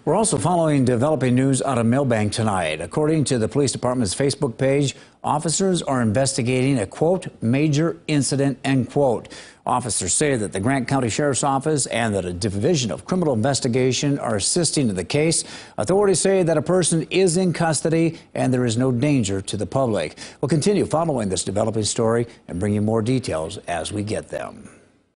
We're also following developing news out of Milbank tonight. According to the police department's Facebook page, officers are investigating a, quote, major incident, end quote. Officers say that the Grant County Sheriff's Office and that a division of criminal investigation are assisting in the case. Authorities say that a person is in custody and there is no danger to the public. We'll continue following this developing story and bring you more details as we get them.